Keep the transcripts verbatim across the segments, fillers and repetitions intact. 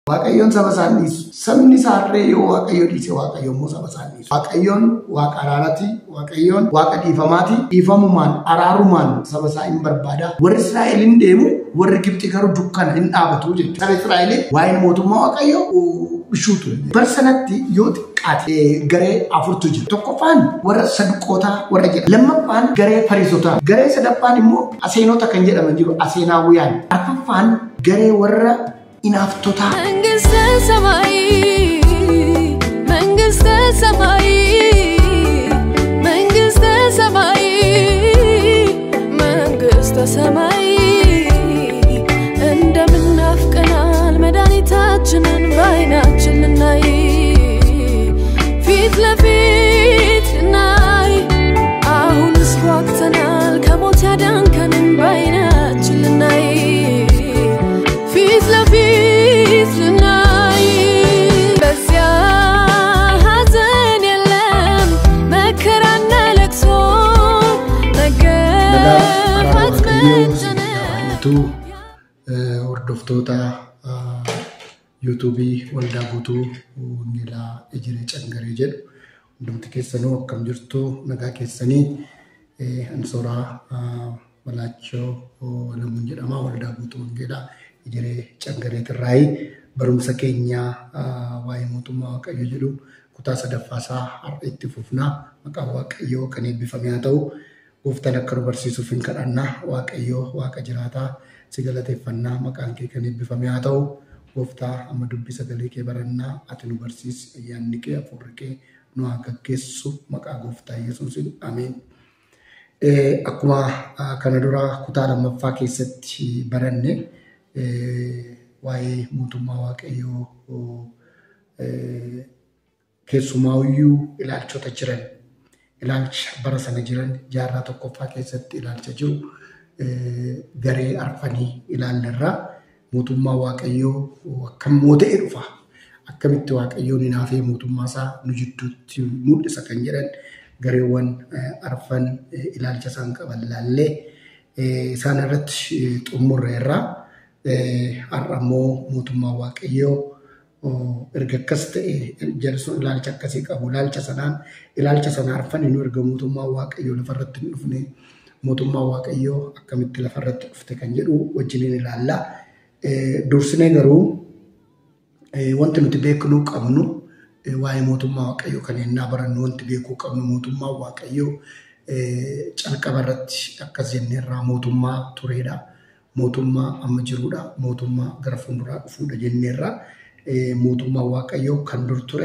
Waaqayyoon saba isaanii sabni saarree yoo waaqayyo dhiise waaqayyoon immoo saba isaanii waaqayyoon waaqa araaraati waaqayyoon waaqa dhiifamaati dhiifamumaan araarumaan saba isaa hin barbaada warri Israa'eliin deemu warri Gibxi garuu dukkana hin dhaabatu jechuudha. Saba Israa'el waa'ee mootummaa waaqayyo bishuutu barsanatti yoo xiqqaate garee afurtu jira. Tokkoffaan warra saduqootaa warra jedha. Lammaffaan garee fariisotaa. Garee sadaffaan immoo aseenota kan jedhaman jiru aseenaawwiyaan. Arfaffaan garee warra inaftota. Mangiste samai, mangiste samai, mangiste samai, mangiste samai. Endam nafkanal medanitaችንን ባይናችን ልናይ ፊት ለፊት ልናይ አሁንስ ወቅተናል ከሞት ያዳንከንን ባይናችን ልናይ ፊት ለፊት ልናይ በዚያ ሐዘን የለም መከራና ለቅሶ መገፋት መጨነቅ ወርዶፍቶታ YouTube waldaa guutuu nila ejire cangare jedhu hundumti keessanuu akkam jirtu nagaa keessanii ansora Balaachoo Lamuun jedhama waldaa guutuu nila ejire cangare tirraay barumsa keenya waa'ee mootummaa Waaqayyoo jedhu kutaa sadaffaasaa har'a itti fufnaa maqaa Waaqayyoo kan eebbifame haa ta'u gooftaan akka nu barsiisuuf hin kadhannaa Waaqayyoo waaqa jiraataa si galateeffannaa maqaan kee kan eebbifame haa ta'u Gooftaa amma dubbii sagalee kee barannaa ati nu barsiisi ayyaanni kee hafuurri kee nu haa gaggeessu maqaa Gooftaa Yesuusiin ameen. Akkuma kana dura kutaa lammaffaa keessatti baranne waa'ee mootummaa Waaqayyoo keessumaayyuu ilaalchota jiran ilaalcha bara sana jiran jaarraa tokkoffaa keessatti ilaalcha jiru garee arfanii ilaallerraa. Mootummaa Waaqayyoo akkam moota'ee dhufa akkamitti Waaqayyoon hinaafee mootummaa isaa nu jidduutti mul'isa kan jedhan gareewwan arfan ilaalcha isaan qaban laallee isaan irratti xumurreerraa har'a immoo mootummaa Waaqayyoo erga akkas ta'e jalsuun ilaalcha akkasii qabu ilaalcha sanaan ilaalcha sana arfan nu erga mootummaa Waaqayyoo lafarratti hin dhufne mootummaa Waaqayyoo akkamitti lafarratti dhufte kan jedhu wajjiniin ilaallaa. Dursine garuu wanti nuti beeknu qabnu waa'ee mootummaa Waaqayyoo kan ennaa barannu wanti beekuu qabnu mootummaa Waaqayyoo calqaba irratti akkas jenneerraa mootummaa tureedha. Mootummaa amma jiruudha. Mootummaa gara fuulduraa dhufuudha jenneerraa. Mootummaa Waaqayyoo kan dur ture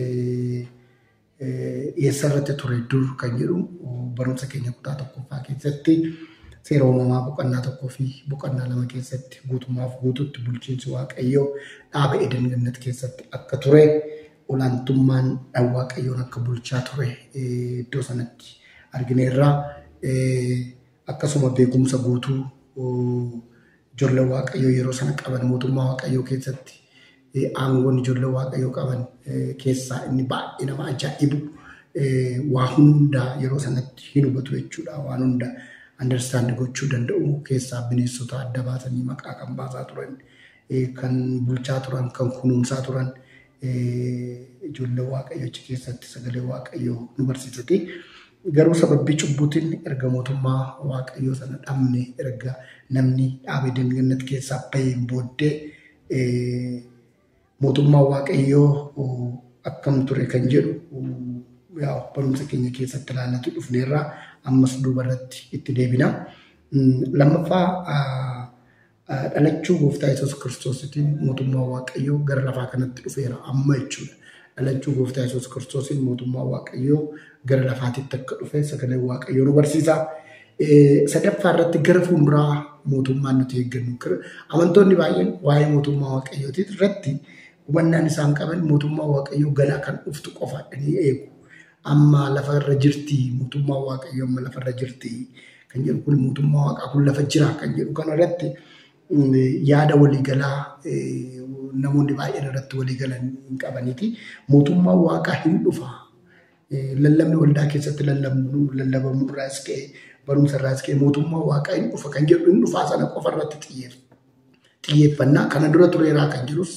eessa irratti ture dur kan jedhu barumsa keenya kutaa tokkoffaa keessatti seera uumamaa boqonnaa tokkoo fi boqonnaa lama keessatti guutummaaf guututti bulchiinsi Waaqayyoo dhaaba Eden Gannat keessatti akka ture olaantummaan Waaqayyoon akka bulchaa ture iddoo sanatti argineerraa akkasuma beekumsa guutuu ijoollee Waaqayyoo yeroo sana qaban mootummaa Waaqayyoo keessatti aangoon ijoollee Waaqayyoo qaban keessaa inni baay'ee nama ajaa'ibu waa hunda yeroo sanatti hin hubatu jechuudha waan hunda understand gochuu danda'u keessaa bineensota adda baasanii maqaa kan baasaa turan kan bulchaa turan kan kunuunsaa turan ijoollee Waaqayyoo keessatti sagalee Waaqayyoo nu barsiisate garuu sababii cubbuutiin erga mootummaa Waaqayyoo sana dhabne erga namni dhaaba Eden Gannat keessaa baheen booddee mootummaa Waaqayyoo akkam ture kan jedhu yaa barumsa keenya keessatti ilaalatu dhufneerraa ammas duubarratti itti deebina. Lammaffaa dhalachuu gooftaa Yesuus Kiristoositiin mootummaa Waaqayyoo gara lafaa kanatti dhufeera amma jechuudha. Dhalachuu gooftaa Yesuus Kiristoosiin mootummaa Waaqayyoo gara lafaatitti akka dhufe sagalee Waaqayyoo nu barsiisa. Sadaffaa irratti gara fuulduraa mootummaan nuti eeggannu amantoonni baay'een waa'ee mootummaa Waaqayyootii irratti hubannaan isaan qaban mootummaa Waaqayyoo ganaa kan dhuftu qofa ni eegu. Amma lafa irra jirti mootummaa Waaqayyoo amma lafa irra jirti kan jedhu kun mootummaa Waaqaa kun lafa jira kan jedhu kana irratti yaada waliigalaa namoonni baay'een irratti waliigalan hin qabaniiti mootummaa Waaqaa hin dhufa lallabni waldaa keessatti lallabamu lallabamu irraas ka'e barumsa irraas ka'e mootummaa Waaqaa hin dhufa kan jedhu hin dhufaa sana qofa irratti xiyyeeffannaa kana dura tureeraa kan jirus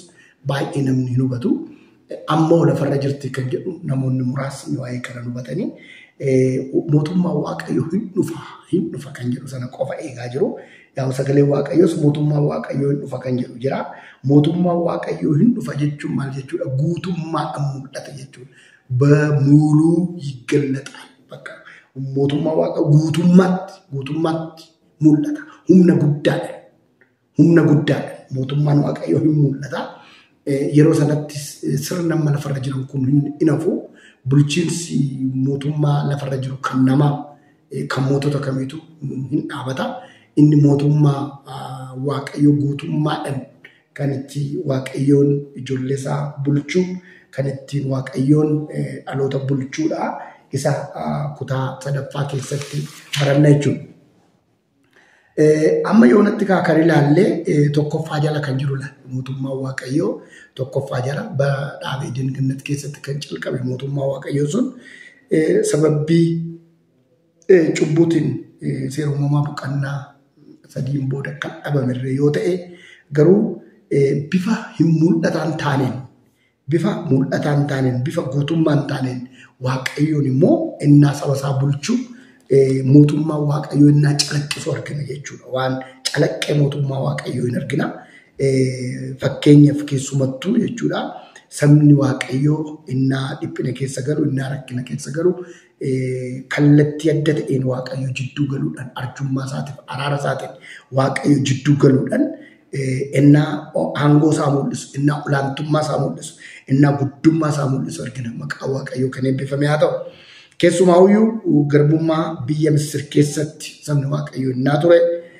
baay'ee namni hin hubatu. Ammoo lafarra jirti kan jedhu namoonni muraasni waa'ee kana hubatanii mootummaa waaqayyoo hin dhufa hin dhufa kan jedhu sana qofa eegaa jiru. Yaa sagalee waaqayyoos mootummaa waaqayyoo hin dhufa kan jedhu jira. Mootummaa waaqayyoo hin dhufa jechuun maal jechuudha? Guutummaadhaan mul'ata jechuudha. Bamuluu yiggallaxa bakka mootummaa waaqayyoo guutummaatti guutummaatti mul'ata. Humna guddaadha. Humna guddaadha. Mootummaan waaqayyoo hin mul'ata. Yeroo sanatti sirna mana lafarra jiran kun hin hafu. Bulchiinsi mootummaa lafarra jiru kan namaa kan mootota kamiitu hin dhaabata. Inni mootummaa waaqayyoo guutummaadhaan kan itti waaqayyoon ijoollee isaa bulchuu kan ittiin waaqayyoon dhaloota bulchuudha. Isa kutaa sadaffaa keessatti baranna jechuudha. Amma yoonatti kan ilaalle tokkoffaa jala kan jiru mootummaa waaqayyoo tokkoffaa jala dhaabee Eden keessatti kan calqabe mootummaa waaqayyoo sun sababii cubbuutiin seera uumamaa boqonnaa sadiin booda kan dhabamerre yoo ta'e garuu bifa hin mul'ataan taaneen bifa mul'ataan taaneen bifa guutummaan taaneen waaqayyoon immoo innaa saba isaa bulchuu mootummaa waaqayyoo innaa calaqqisu argina jechuudha. Waan calaqqee mootummaa waaqayyoo hin argina. Fakkeenyaaf keessumattuu jechuudha. Sabni waaqayyoo innaa dhiphina keessa galu innaa rakkina keessa galu kallattii adda ta'een waaqayyoo jidduu galuudhaan arjummaa isaatiif araara isaatiin waaqayyoo jidduu galuudhaan innaa aangoo isaa mul'isu innaa olaantummaa isaa mul'isu innaa guddummaa isaa mul'isu argina. Maqaa waaqayyoo kan eebbifame haa ta'u. Keessumaayyuu garbummaa biyya Misir keessatti sabni waaqayyoo innaa ture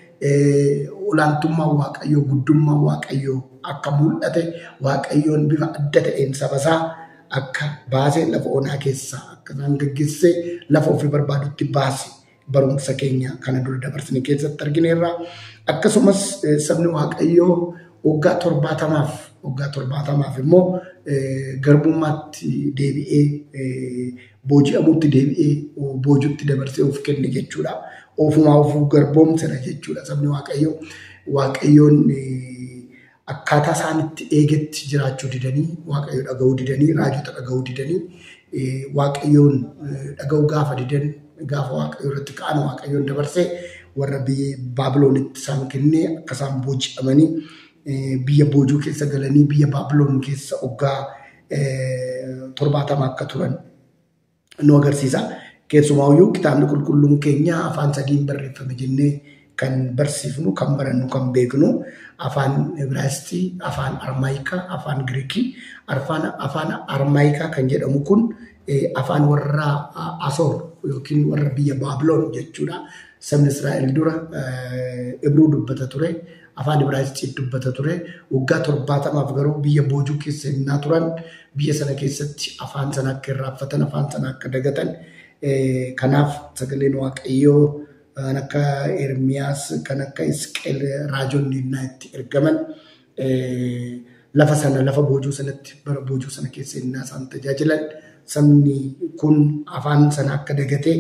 olaantummaa waaqayyoo guddummaa waaqayyoo akka mul'ate waaqayyoon bifa adda ta'een saba isaa akka baasee lafa onaa keessaa akka isaan gaggeessee lafa ofii barbaadutti baase barumsa keenya kana dura dabarsine keessatti argineerra. Akkasumas sabni waaqayyoo waggaa torbaatamaaf waggaa torbaatamaaf immoo garbummaatti deebi'ee booji'amutti deebi'ee boojuutti dabarsee of kenne jechuudha. Ofumaa ofuu garboomsera jechuudha. Sabni waaqayyoo waaqayyoon akkaataa isaanitti eegetti jiraachuu didanii waaqayyoo dhaga'uu didanii raajota dhaga'uu didanii waaqayyoon dhaga'uu gaafa didan gaafa waaqayyoo irratti ka'an waaqayyoon dabarsee warra biyya Baabiloonitti isaan kennee akka isaan booji'amanii biyya boojuu keessa galanii biyya Baabiloon keessa waggaa torbaatama akka turan nu agarsiisa. Keessumaayyuu kitaabni qulqulluun keenya afaan sadiin barreeffame jennee kan barsiifnu kan barannu kan beeknu afaan Ibraayistii, afaan Armaayikaa, afaan Giriikii. Afaan Armaayikaa kan jedhamu kun afaan warra Asoor yookiin warra biyya Baabiloon jechuudha. Sabni Israa'el dura Ibruu dubbata ture. Afaan Ibraayistii dubbata ture. Waggaa torbaatamaaf garuu biyya boojuu keessa innaa turan biyya sana keessatti afaan sana akka irraanfatan afaan sana akka dagatan kanaaf sagaleen waaqayyoo kan akka Ermiyaas kan akka Hisqeel raajonni innaa itti ergaman lafa sana lafa boojuu sanatti bara boojuu sana keessa innaa isaan tajaajilan sabni kun afaan sana akka dagatee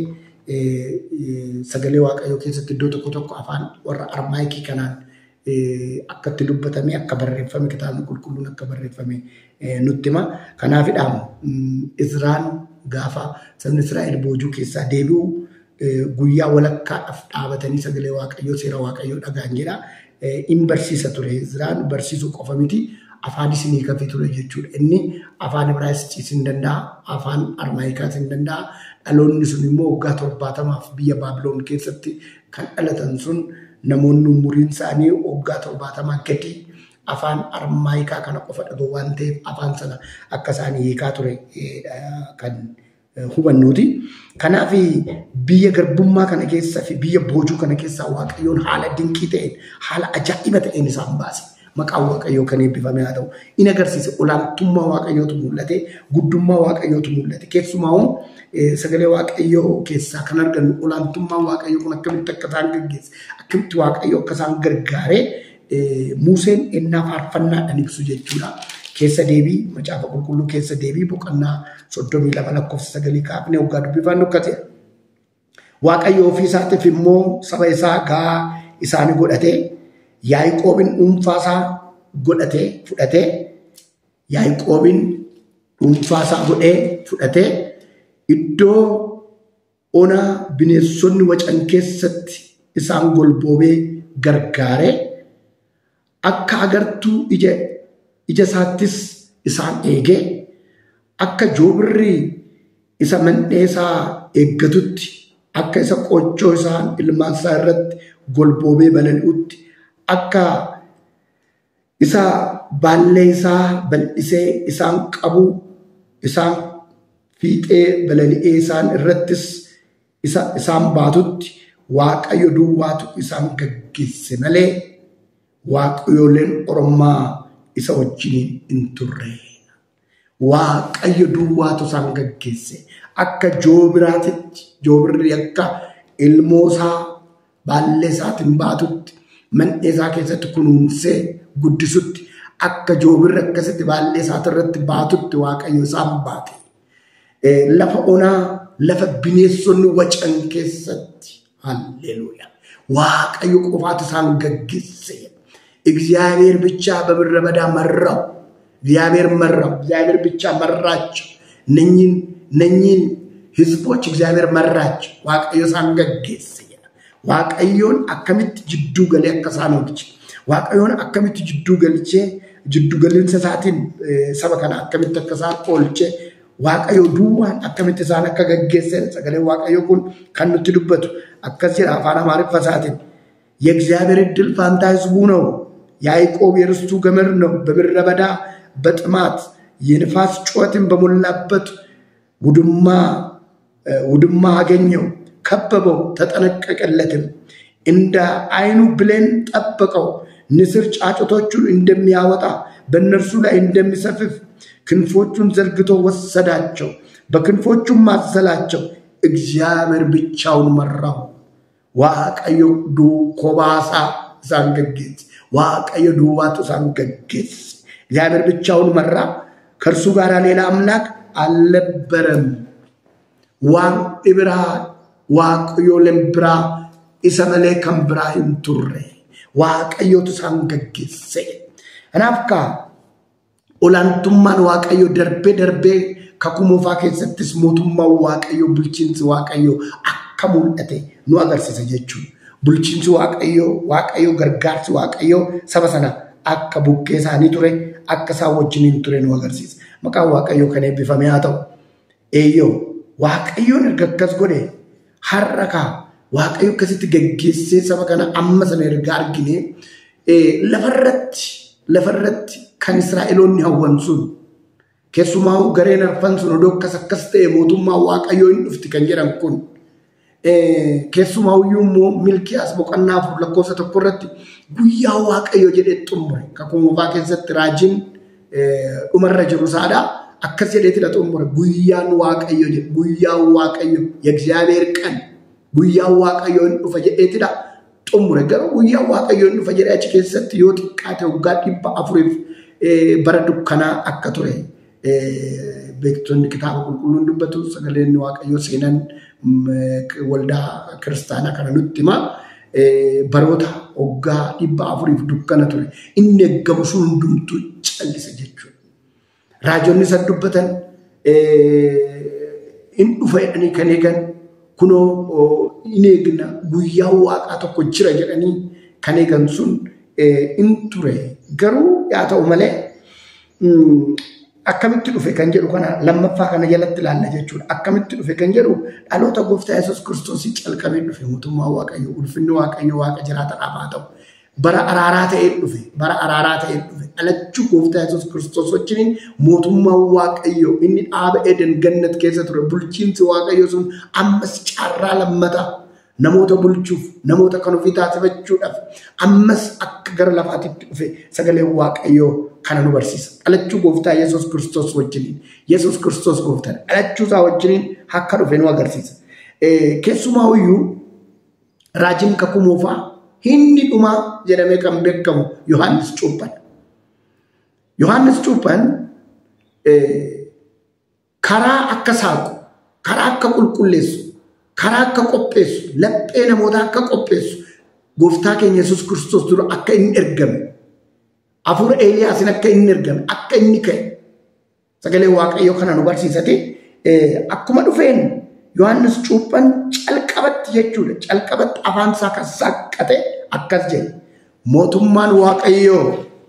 sagalee waaqayyoo keessatti iddoo tokko tokko afaan warra Armaayikii kanaan akka itti dubbatame akka barreeffame kitaabni qulqulluun akka barreeffame nutti hima. Kanaafidhaan Izraan gaafa sabni Israa'el boojuu keessaa deebi'u guyyaa walakkaadhaaf dhaabatanii sagalee waaqayyoo seera waaqayyoo dhaga'an jedha. In barsiisa ture. Izraan barsiisuu qofa miti afaan isinii kafee ture jechuudha. Inni afaan Ibraayistii hin danda'a, afaan Armaayikaas hin danda'a. Dhaloonni sun immoo waggaa torbaatamaaf biyya Baabiloon keessatti kan dhalatan sun namoonni umuriin isaanii waggaa torbaatamaa gadi afaan Armaayikaa kana qofa dhaga'u waan ta'eef afaan sana akka isaan hiikaa ture kan hubannuuti. Kanaaf biyya garbummaa kana keessa fi biyya boojuu kana keessaa waaqayyoon haala dinqii ta'een haala ajaa'iba ta'een isaan baase. Maqaan waaqayyoo kan eebbifame haa ta'u. In agarsiise olaantummaa waaqayyootu mul'ate, guddummaa waaqayyootu mul'ate. Keessumaa sagalee waaqayyoo keessaa kan argannu olaantummaa waaqayyoo kun akkamitti akka isaan gaggeesse, akkamitti waaqayyoo akka isaan gargaaree Museen innaa faarfannaadhaan ibsu jechuudha. Keessa deebii macaafa qulqulluu keessa deebii boqonnaa soddomii lama lakkoofsa sagalii kaafnee waggaa dubbifannu akka ta'e. Waaqayyo ofii isaatiif immoo saba isaa gaa isaanii godhatee Yaaqoobin dhuunfaa isaa godhatee fudhatee Yaaqoobiin dhuunfaasaa godhee fudhatee iddoo ona bineensonni wacan keessatti isaan golboobee gargaaree akka agartuu ija ija isaattis isaan eegee akka joobirrii isa mandheesaa eeggatutti akka isa qochoo isaan ilmaan isaa irratti golboobee balali'utti akka isa baallee isaa bal'isee isaan qabu isaan fiixee balali'ee isaan irrattis isa isaan baatutti Waaqayyo duwwaatu isaan gaggeesse malee waaqayyoleen ormaa isa wajjiniin hin turre. Waaqayyo duwwaatu isaan gaggeesse akka joobiraatitti joobirri akka ilmoosaa baallee isaatiin baatutti mandhee isaa keessatti kunuunsee guddisutti akka joobirri akkasitti baallee isaati irratti baatutti Waaqayyo isaan baate. Lafa onaa lafa bineensonni wacan keessatti halleluuyaa Waaqayyo qofaatu isaan gaggeesse. እግዚአብሔር ብቻ በምድረ በዳ መራው እግዚአብሔር መራው እግዚአብሔር ብቻ መራቸው ነኝን ነኝን ህዝቦች እግዚአብሔር መራቸው ዋቀዮ ሳንገገስ ዋቀዮን አከምት ጅዱ ገለ ያከሳኖች ዋቀዮን አከምት ጅዱ ገልቼ ጅዱ ገልን ሰሳቲን ሰበከና አከምት ተከሳ ቆልቼ ዋቀዮ ዱዋን አከምት ሳና ከገገሰ ሰገለ ዋቀዮ ኩን ከንትዱበት አከሲ አፋራ ማሪ ፈሳቲን የእግዚአብሔር ድል ፋንታ ህዝቡ ነው ያዕቆብ የርስቱ ገመር ነው በምድረ በዳ በጥማት የንፋስ ጮትን በሞላበት ውድማ ውድማ አገኘው ከበበው ተጠነቀቀለትም እንደ አይኑ ብለን ጠበቀው ንስር ጫጩቶቹን እንደሚያወጣ በእነርሱ ላይ እንደሚሰፍፍ ክንፎቹን ዘርግቶ ወሰዳቸው በክንፎቹም ማዘላቸው እግዚአብሔር ብቻውን መራው ዋቀዮ ዱ ኮባሳ ዛንገግት ዋቀዮ ዱዋቱ ዛንገግት እግዚአብሔር ብቻውን መራ ከርሱ ጋር ሌላ አምላክ አልነበረም ዋን ኢብራ ዋቀዮ ለምብራ ኢሰመለ ከምብራ እንቱሬ ዋቀዮ ዛንገግት አናፍካ ኦላንቱማን ዋቀዮ ደርቤ ደርቤ ከኩሞፋ ከሰትስ ሞቱማ ዋቀዮ ብልቺንስ ዋቀዮ አከሙልእቴ ኑ አገርሲሰ ጀቹ bulchinsi waaqayyo waaqayyo gargaarsi waaqayyo saba sana akka bukkee isaanii ture akka isaan wajjiniin ture nu agarsiisa maqaan waaqayyo kan eebbifame haa ta'u eeyyoo waaqayyoon erga akkas godhe har'a kaa waaqayyo akkasitti gaggeessee saba kana amma sana erga argine lafarratti lafarratti kan Israa'eloonni hawwan sun keessumaa gareen arfan sun odoo akkas akkas ta'e mootummaa waaqayyoo hin dhufti kan jedhan kun keessumaa'uyyuu immoo milkiyaas boqonnaa afur lakkoofsa tokko irratti guyyaa waaqayyo jedhee xumure kakuumofaa keessatti raajiin dhumarra jiru saadha akkas jedheetidha xumure guyyaan waaqayyo jedhe guyyaan waaqayyo የእግዚአብሔር ቀን guyyaan waaqayyo hin dhufa jedheetidha xumure garuu guyyaan waaqayyo hin dhufa jedhee achi keessatti yoo xiqqaate waggaa dhibba afuriif bara dukkanaa akka ture beektonni kitaaba qulqulluun dubbatu sagaleen waaqayyo seenan waldaa kiristaana kana nutti hima baroota waggaa dhibba afuriif dukkana ture inni eeggamu sun hundumtuu callise jechuudha. Raajonni isa dubbatan in dhufa jedhanii kan eegan kunoo in eegna guyyaa waaqaa tokko jira jedhanii kan eegan sun in ture garuu yaa ta'u malee akkamitti dhufe kan jedhu kana lammaffaa kana jalatti ilaalla jechuudha. Akkamitti dhufe kan jedhu dhaloota gooftaa Yesuus Kiristoos calqabee dhufe mootummaa waaqayyo ulfinni waaqayyo waaqa jiraata dhaabaa ta'u bara araaraa ta'ee dhufe bara araaraa ta'ee dhufe dhalachuu gooftaa Yesuus Kiristoos wajjin mootummaa waaqayyo inni dhaaba Eden gannat keessa ture bulchiinsi waaqayyo sun ammas carraa lammataa namoota bulchuuf namoota kan ofii taasifachuudhaaf ammas akka gara lafaatitti dhufe sagalee waaqayyo kana nu barsiisa. Dhalachuu gooftaa Yesuus Kiristoos wajjin Yesuus Kiristoos gooftaa dhalachuu isaa wajjin akka dhufe nu agarsiisa. Keessumaa'uyyuu raajiin kakumoofaa inni dhumaa jedhamee kan beekamu Yohaannis Cuuphan. Yohaannis Cuuphan karaa akka saaqu karaa akka qulqulleessu karaa akka qopheessu laphee namoota akka qopheessu gooftaa keenya Yesuus Kiristoos dura akka inni ergame hafuura Eeliyaasin akka inni ergame akka inni ka'e Sagalee waaqayyoo kana nu barsiisate akkuma dhufeen Yohaannis cuuphan calqabatti jechuudha. Calqabatti afaan isaa kan saqqate akkas jedhe. Mootummaan waaqayyoo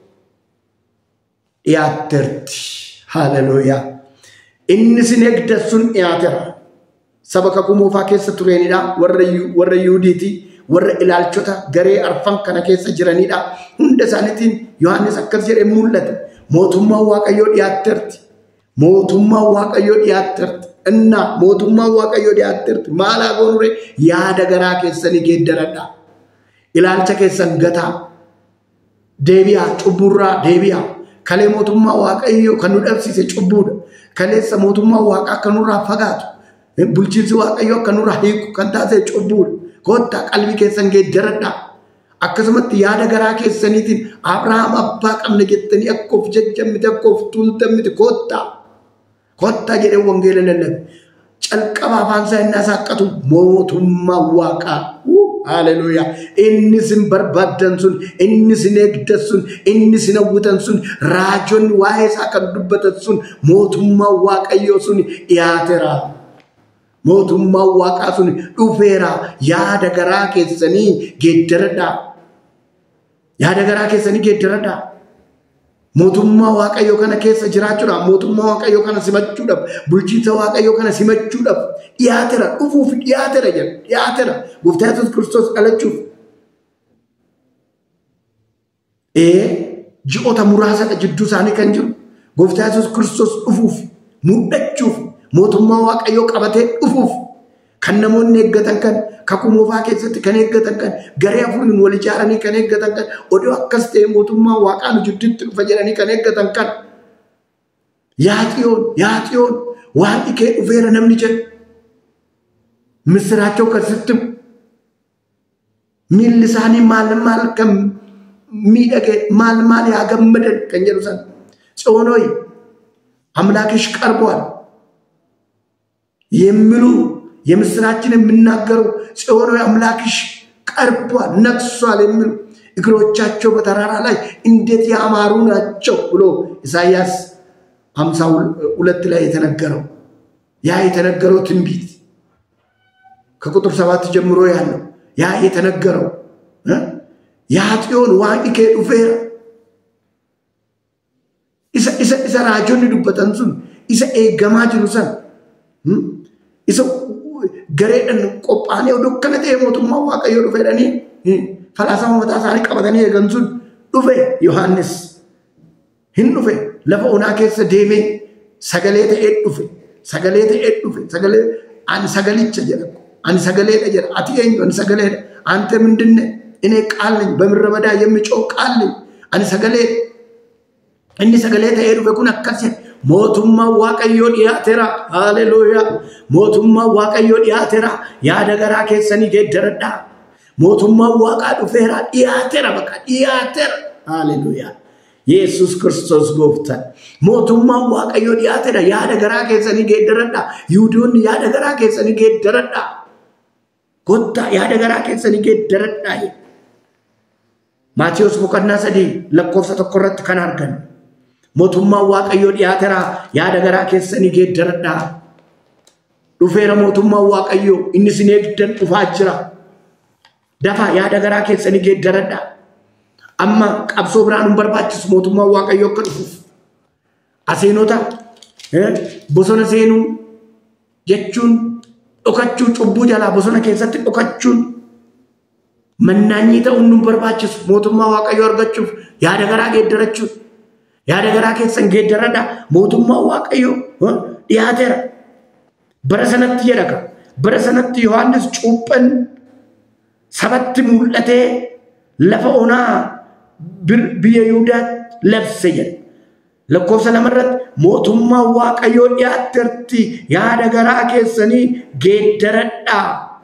dhiyaatteerti. Haleluuyaa. Inni isin eegdan sun dhiyaateera. Saba kakuu moofaa keessa tureenidha. Warra warra Yihuudiiti. Warra ilaalchota garee arfan kana keessa jiranidha. Hunda isaaniitiin Yohaannis akkas jedhee mul'ate. Mootummaan waaqayyoo dhiyaatteerti. Mootummaan waaqayyoo dhiyaatteerti. Inna mootummaan waaqayyoo dhiyaatteerti. Maal haa goonure yaada garaa keessanii geeddaradha. Ilaalcha keessan gataa. Deebi'aa cubburraa deebi'aa. Kalee mootummaa waaqayyoo kan nu dhabsiise cubbuudha. Kaleessa mootummaa waaqaa kan nurraa fagaatu. Bulchiinsi waaqayyoo kan nurraa hiiku kan taasise cubbuudha. Kottaa qalbii keessan geeddaradha. Akkasumatti yaada garaa keessaniitiin Abrahaam abbaa qabna jettanii akka of jajjammite akka of tuultammite kottaa. Kottaa jedhee wangeela lallabe. Calqaba afaan isaa inni saqqatu mootummaa waaqaa. Haleluuyaa. Inni isin barbaadan sun, inni isin eegdan sun, inni isin hawwitan sun, raajonni waa'ee isaa kan dubbatan sun mootummaa waaqayyoo sun dhiyaateera. Mootummaa waaqaa sun dhufeera. Yaada garaa keessanii geeddaradha. Yaada garaa keessanii geeddaradha. Mootummaa waaqayyoo kana keessa jiraachuudhaaf, mootummaa waaqayyoo kana simachuudhaaf, bulchiinsa waaqayyoo kana simachuudhaaf dhiyaateera. Dhufuuf dhiyaateera jedha. Dhiyaateera. Gooftaa Yesuus Kiristoos dhalachuuf. Ee ji'oota muraasadha jidduu isaanii kan jiru. Gooftaa Yesuus Kiristoos dhufuuf, mul'achuuf, mootummaa waaqayyoo qabatee dhufuuf kan namoonni eeggatan kan kakuu moofaa keessatti kan eeggatan kan garee afuriin wal ijaaranii kan eeggatan kan odoo akkas ta'e mootummaa waaqaa nu jidduutti dhufa jedhanii kan eeggatan kan yaa Xiyoon yaa Xiyoon waaqni kee dhufeera namni jedhu misiraachoo akkasitti miilli isaanii maal maal kan miidhage maal maal yaa gammadan kan jedhu san ጽዮኖይ አምላክሽ ቀርቧል የሚሉ የምስራችን የምናገሩ ጽዮኖይ አምላክሽ ቀርቧል ነግሷል የሚሉ እግሮቻቸው በተራራ ላይ እንዴት ያማሩ ናቸው ብሎ ኢሳይያስ ሃምሳ ሁለት ላይ የተነገረው ያ የተነገረው ትንቢት ከቁጥር ሰባት ጀምሮ ያለው ያ የተነገረው ያ ጽዮን ዋቂከ ዱፌራ isa isa isa raajonni dubbatan sun isa eegamaa jiru san isa gareedhan qophaa'anii odoo kana ta'e mootummaa waaqayyoo dhufeedhanii falaasama mataa isaanii qabatanii eegan sun dhufe Yohaannis hin dhufe lafa onaa keessa deemee sagalee ta'ee dhufe sagalee ta'ee dhufe sagalee ani sagalicha jedha ani sagaleedha jedha ati eenyu ani sagaleedha ante mindinne እኔ ቃል ነኝ በምድረ በዳ የሚጮህ ቃል ነኝ ani sagalee inni sagalee ta'ee dhufe kun akkasii mootummaa waaqayyoo dhiyaateera haleluuyaa mootummaa waaqayyoo dhiyaateera yaada garaa keessanii geeddaradha mootummaa waaqaa dhufeera dhiyaateera bakka dhiyaateera haleluuyaa Yesuus Kiristoos gooftaan mootummaa waaqayyoo dhiyaateera yaada garaa keessanii geeddaradha Yihuudoonni yaada garaa keessanii geeddaradha gotta yaada garaa keessanii geeddaradha Maatiyos boqonnaa sadii lakkoofsa tokko irratti kan argan mootummaa waaqayyoo dhiyaateera yaada garaa keessanii geeddaradha dhufeera mootummaa waaqayyoo inni isin eegdan dhufaa jira dafa yaada garaa keessanii geeddaradha amma qabsoo biraan hin barbaachisu mootummaa waaqayyoo akka dhufuuf aseenota bosona seenuu jechuun dhokachuu cubbuu jalaa bosona keessatti dhokachuun mannaanyii ta'uun nu barbaachisu mootummaa waaqayyoo argachuuf yaada garaa geeddarachuun yaada garaa keessan geeddaradha mootummaa waaqayyoo dhiyaateera bara sanatti jedhaka bara sanatti Yohaannis cuuphan sabatti mul'atee lafa onaa biyya Yihuudaatti labse jedha lakkoofsa lamarratti mootummaa waaqayyoo dhiyaateerti yaada garaa keessanii geeddaradha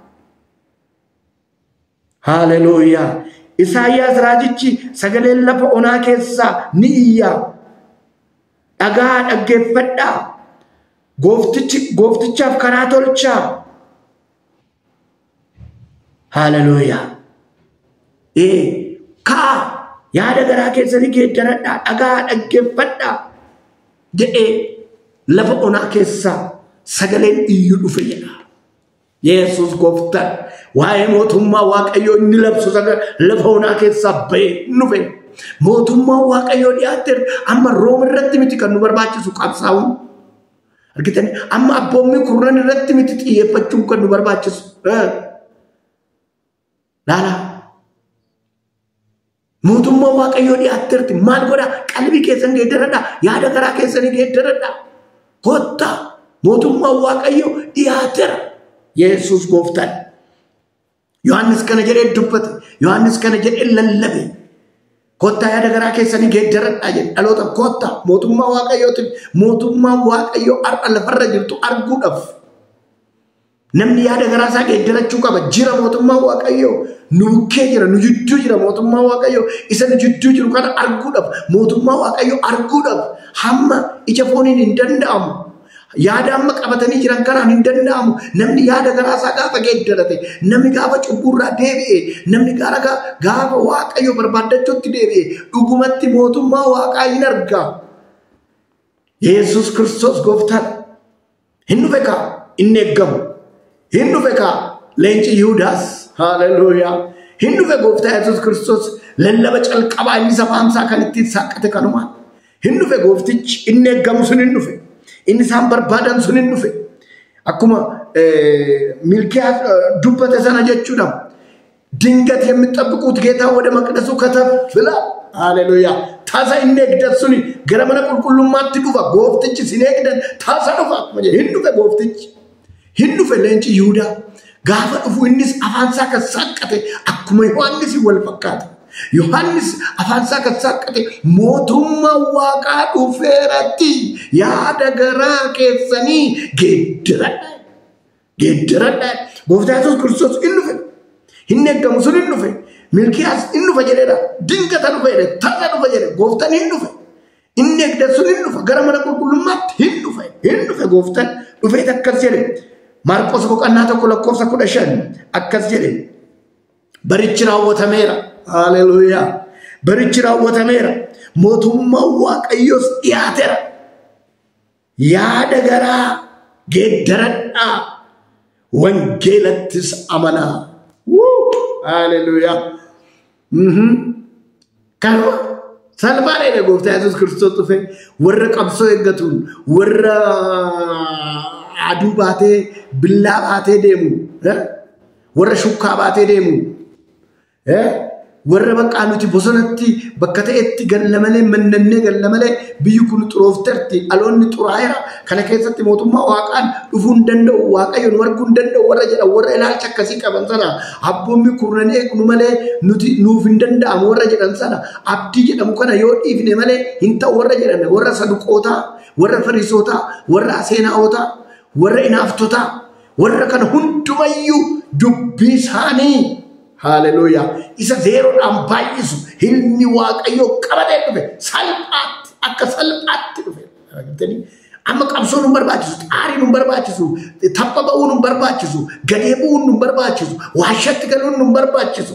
haleluuyaa Isaayyaas raajichi sagalee lafa onaa keessaa ni iyya dhagaa dhaggeeffadhaa gooftichi gooftichaaf karaa tolchaa haleluuyaa ee kaa yaada garaa keessanii geeddaradhaa dhagaa dhaggeeffadhaa jedhee lafa onaa keessa sagaleen iyyuu dhufe jedha. Yesus gooftaan waa'ee mootummaa waaqayyoo inni labsu lafa onaa keessa ba'ee dhufe. Mootummaa waaqayyoo dhiyaate amma Room irratti miti kan nu barbaachisu qabsaa'uun. Argitanii amma abboommi kurnan irratti miti xiyyeeffachuun kan nu barbaachisu. Laala mootummaa waaqayyoo dhiyaateerti maal godha qalbii keessan geeddaradha yaada garaa keessanii geeddaradha kottaa mootummaa waaqayyoo dhiyaateera. Yesus gooftaan Yohaannis kana jedhee dubbate Yohaannis kana jedhee lallabe kottaa yaada garaa keessanii geeddaradha jedhe dhaloota kottaa mootummaa waaqayyootiin mootummaa waaqayyoo har'a lafarra jirtu arguudhaaf namni yaada garaa isaa geeddarachuu qaba. Jira mootummaa waaqayyoo nuukee jira nu jidduu jira mootummaa waaqayyoo isa nu jidduu jiru kana arguudhaaf mootummaa waaqayyoo arguudhaaf hamma ija fooniin hin danda'amu. Yaada amma qabatanii jiran kanaan hin danda'amu. Namni yaada garaa isaa gaafa geeddarate namni gaafa cubburraa deebi'e namni gaafa waaqayyoo barbaaddachuutti deebi'e dhugumatti mootummaa waaqaa hin argaa. Yesus Kiristoos gooftaan hin dhufe kaa inni eeggamu hin dhufe kaa leenci Yihudaas. Hallelujah. Hin dhufe gooftaa Yesus Kiristoos lallaba calqabaa inni safaamsaa kan ittiin saaqate kanuma. Hin dhufe gooftichi inni eeggamu sun hin dhufe. Inni isaan barbaadan sun hin dhufe. Akkuma Milkiyaas dubbate sana jechuudha. Dingat የሚጠብቁት ጌታ ወደ መቅደሱ ከተፍ ይላል. ሃሌሉያ ታሳ ኢኔግደት ሱኒ ገረ መነ ቁልቁሉማት ዱፋ ጎፍትች ሲኔግደን ታሳ ዱፋ hin dhufe gooftichi hin dhufe leenci Yihudaa gaafa dhufu innis afaansaa kan saaqate akkuma Yohaannis wal fakkaata. Yohaannis afaansaa kan saaqate mootummaa waaqaa dhufeeratti yaada garaa keessanii geeddaradha geeddaradha. Gooftaa Yesuus Kiristoos hin dhufe hin eeggamu sun hin dhufe. Milkiyaas hin dhufe jedheedha dingata dhufe jedhe tasa dhufe jedhe gooftaan hin dhufe inni eegdatu sun hin dhufe gara mana qulqullummaatti hin dhufe hin dhufe gooftaan dhufee akkas jedhe. Marqos boqonnaa tokko lakkoofsa kudha shan akkas jedhe barichi raawwatameera. Hallelujah. Barichi raawwatameera mootummaa waaqayyoos dhiyaateera yaada garaa geeddaradhaa wangeelattis amanaa. Hallelujah. Kanuma salphaadha gooftaa Yesuus Kiristoos dhufe warra qabsoo eeggatuun warra aduu baatee billaa baatee deemu warra shukkaa baatee deemu warra bakka nuti bosonatti bakka ta'etti gallamalee mannannee gallamalee biyyi kun xuroofterti aloonni xuraayera kana keessatti mootummaa waaqaan dhufuu hin danda'u waaqayyoon arguu hin danda'u warra jedha warra ilaalcha akkasii qaban sana abboommi kurnan eegnu malee nuti nuuf hin danda'amu warra jedhan sana abdii jedhamu kana yoo dhiifne malee hin ta'u warra jedhan warra saduqootaa warra fariisotaa warra aseenaa'ootaa warra inaaftota warra kana hundumayyuu dubbii isaanii. Hallelujah. Isa zeeroodhaan baay'isu hilmi waaqayyoo qabatee dhufe salphaatti akka salphaatti dhufe. Amma qabsoon nu barbaachisu xaariin nu barbaachisu tapha ba'uun nu barbaachisu gadee bu'uun nu barbaachisu waashatti galuun nu barbaachisu.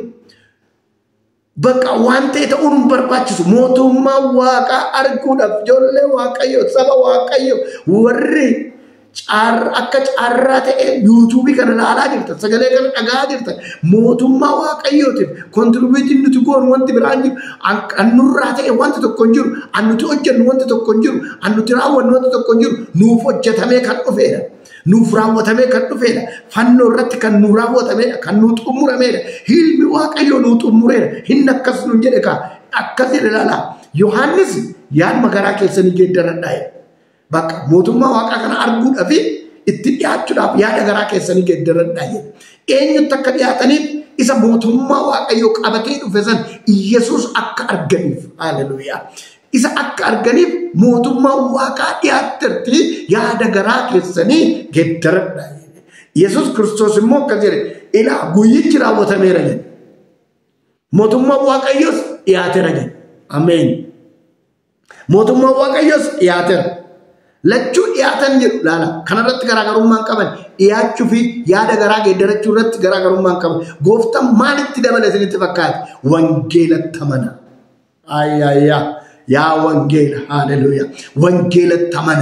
Bakka waan ta'e ta'uun nu barbaachisu mootummaa waaqaa arguudhaaf ijoollee waaqayyoo saba waaqayyoo warri akka carraa ta'e yuutuubii kana ilaalaa jirtan sagalee kana dhagaa jirtan mootummaa waaqayyootiif kontribuutiin nuti goonu wanti biraan jiru annurraa ta'e wanti tokko hin jiru annuti hojjennu wanti tokko hin jiru annuti raawwannu wanti tokko hin jiru nuuf hojjetamee kan dhufeedha nuuf raawwatamee kan dhufeedha fannoo irratti kan nu raawwatameedha kan nu xumurameedha hilmi waaqayyoo nu xumureedha hin akkas nu jedhe kaa akkas jedhe ilaalaa Yohaannis yaaduma garaa keessanii geeddaradhaa bakka mootummaa waaqaa kana arguudhaaf itti dhiyaachuudhaaf yaada garaa keessanii geeddaradhaa jedhe. Eenyutti akka dhiyaataniif isa mootummaa waaqayyoo qabatee dhufe san Yesuus akka arganiif. Hallelujah. Isa akka arganiif mootummaa waaqaa dhiyaatetti yaada garaa keessanii geeddaradhaa jedhe. Yesuus Kiristoos immoo akkas jedhe ilaa guyyichi raawwatameera jedhe. Mootummaa waaqayyoos dhiyaateera jedhe. Ameen. Mootummaa waaqayyoos dhiyaateera. Lachuu dhiyaatan jedhu laala kanarratti garaagarummaan qaban dhiyaachuu fi yaada garaa geeddarachuu irratti garaagarummaan qaban gooftaan maalitti dabale isinitti fakkaate wangeelatti amana. Ayyaayyaa yaa wangeela haleluuyaa wangeelatti amana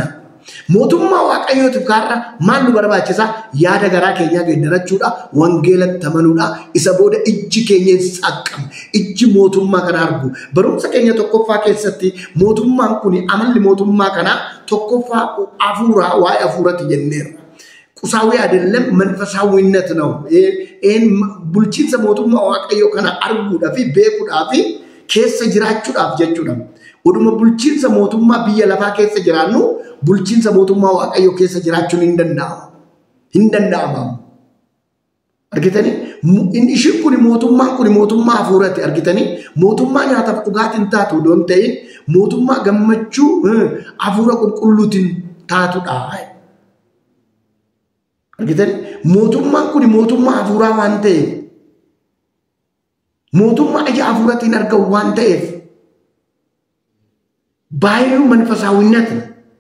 mootummaa waaqayyootiif kaarra maal nu barbaachisa yaada garaa keenya geeddarachuudha wangeelatti amanuudha isa booda ijji keenya saqqam ijji mootummaa kana argu barumsa keenya tokkoffaa keessatti mootummaan kun amalli mootummaa kana tokkoffaa afuura waa'ee afuurati jenneera ቁሳዊ አይደለም መንፈሳዊነት ነው ኤን ቡልቺንሰ ሞቱማ ዋቀዮ ከና አርጉዳፊ ቤቁዳፊ ኬሰ ጅራቹዳፍ ጀቹዳ ወዱመ ቡልቺንሰ ሞቱማ ቢየ ለፋ ኬሰ ጅራኑ ቡልቺንሰ ሞቱማ ዋቀዮ ኬሰ ጅራቹን እንደና እንደናማ አርገተኒ ኢንዲሽኩኒ ሞቱማ ኩኒ ሞቱማ አፉረቲ አርገተኒ ሞቱማ ኛታ ፉጋቲን ታቱ ዶንተይ ሞቱማ ገመቹ አፉረ ቁልቁሉቲን ታቱዳ argitani mootummaan kun mootummaa afuuraa waan ta'eef mootummaa ija afuuratiin argamu waan ta'eef baay'ee manfasaawwinnati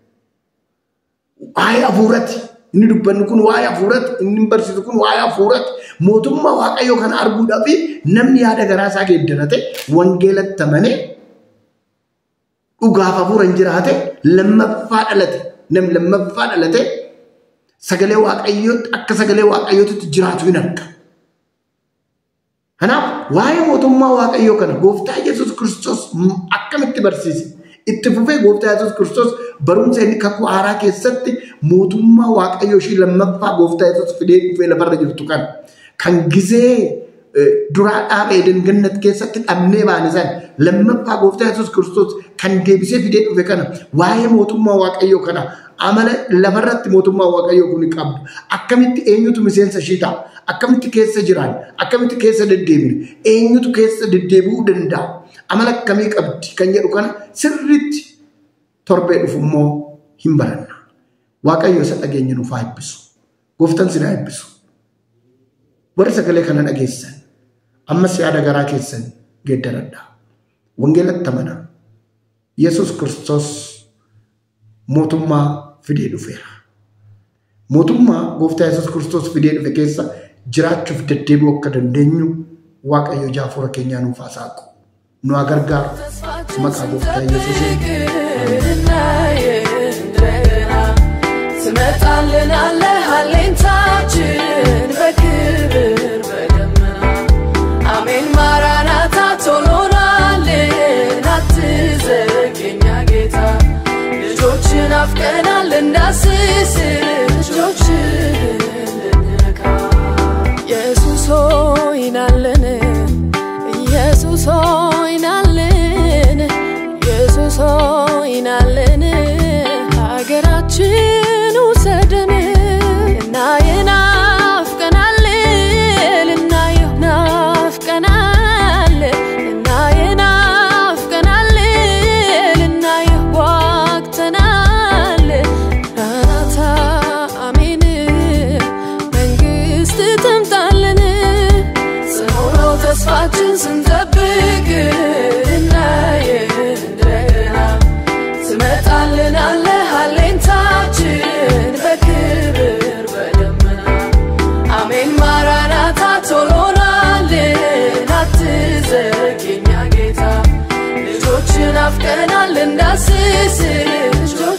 waa'ee afuurati inni dubbannu kun waa'ee afuurati inni barsiisu kun waa'ee afuurati mootummaa waaqayyoo kana arguudhaaf namni yaada garaa isaa geeddarate wangeelatti amane dhugaaf afuuran jiraate lammaffaa dhalate namni lammaffaa dhalate sagalee waaqayyoot akka sagalee waaqayyootti jiraatu hin arga. Kanaaf waa'ee mootummaa waaqayyoo kana gooftaa Yesuus Kiristoos akkamitti barsiise itti fufee gooftaa Yesuus Kiristoos barumsa inni kakuu haaraa keessatti mootummaa waaqayyoo ishii lammaffaa gooftaa Yesuus fidee dhufee lafarra jirtu kan kan gizee duraa dhaabee dangannat keessatti dhabnee baanisan lammaffaa gooftaa Yesuus Kiristoos kan deebisee fidee dhufe kana waa'ee mootummaa waaqayyoo kana amala lafarratti mootummaa waaqayyoo kun qabdu akkamitti eenyutu miseensa shiita akkamitti keessa jiraan akkamitti keessa deddeebina eenyutu keessa deddeebi'uu danda'a amala akkamii qabdi kan jedhu kana sirriitti torbee dhufummoo hin baranna waaqayyo isa dhageenya nuuf haa eebbisu gooftaan sinaa eebbisu warri sagalee kana dhageessan ammas yaada garaa keessan geeddaradha wangeelatti amanaa Yesuus Kiristoos mootummaa fidee dhufeera mootummaa gooftaa Yesuus Kiristoos fidee dhufe keessa jiraachuuf deddeebi'uu akka dandeenyu waaqayyo jaafura keenyaa nuuf haa saaqu nu haa gargaaru maqaa gooftaa Yesuusiin ትመጣልናለህ አለኝታችን በክብር በደመና አሜን ማራናታ ቶሎናልን አትዘግየኛ ጌታ ልጆችን አፍቀናል እንዳስስ ልጆችን ልንነካ ኢየሱስ ሆይ ናልን ኢየሱስ ሆይ ናልን ኢየሱስ ሆይ ናልን ሀገራችን ውሰደን ልናየው ናፍቀናል ልናየው ናፍቀናል ልናየው ናፍቀናል ልናየው ጓግተናል ራናታ አሜን መንግስት ትምጣልን ጽኑ ተስፋችን ስንጠብቅ ልናየው እንደገና ትመጣልናለህ አለኝታችን በክብር በደመና አሜን ማራናታ ቶሎናልን አትዘግየኛ ጌታ ልጆችን አፍቀናል እንዳስስ ልጆች